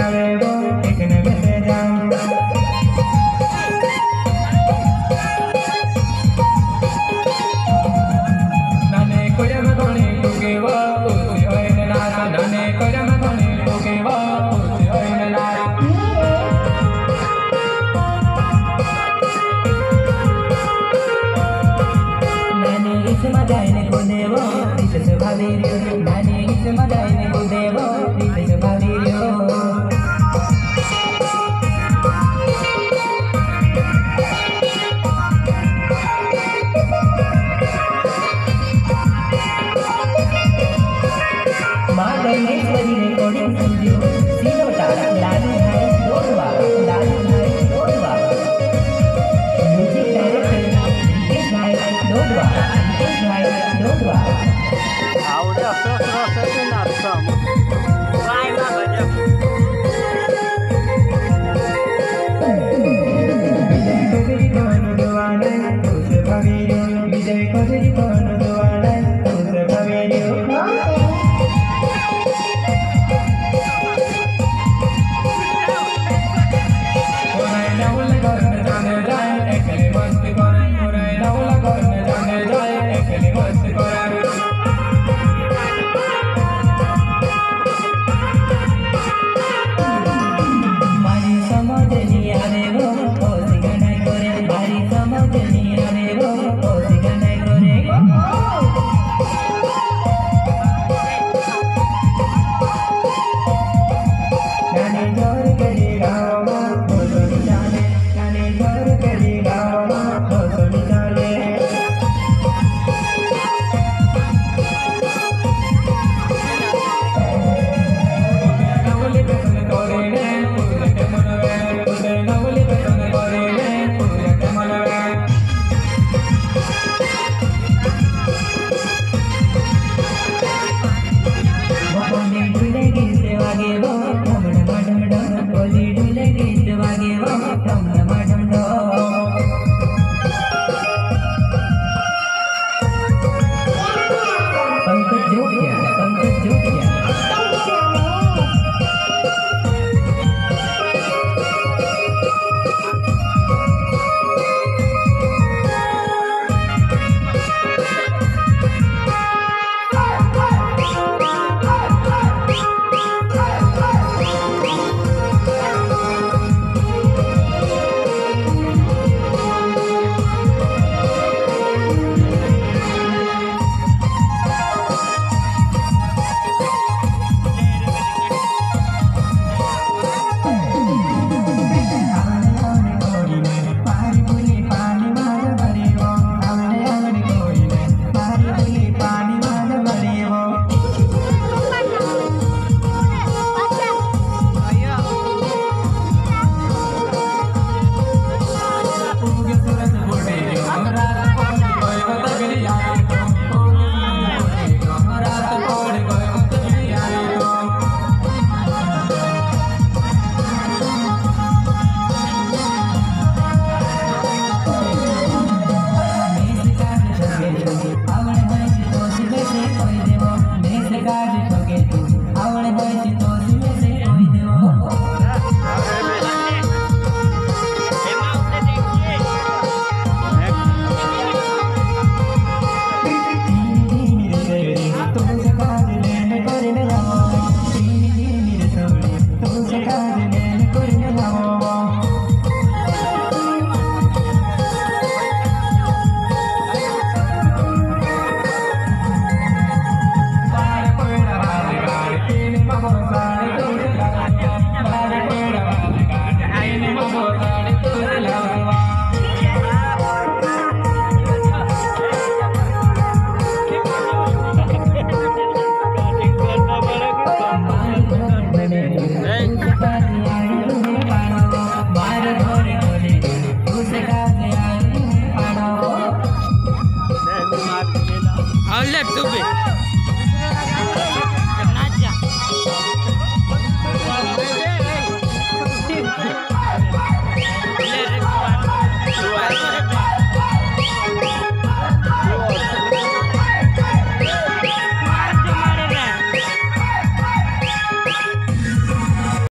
आवे वो एक नगते जाम नाने कोया में धोनी टूके वो उसे होए न नारा नाने कोया में धोनी टूके वो उसे होए न नारा नाने इस मजाने को देवो इस स्वभावी रे नाने इस मजाने को देवो इस स्वभावी रे माधवेश्वरी रिकॉर्डिंग स्टूडियो सीलोटा लालू भाई डोडवा म्यूजिक डायरेक्टर रितेश भाई डोडवा आवडे असं ते नाचता काय ना गजब विजय कोजरी कोण दुआने तुझे भवेरो विजय कोजरी कोण दुआने तुझे भवेरो I'll let you be.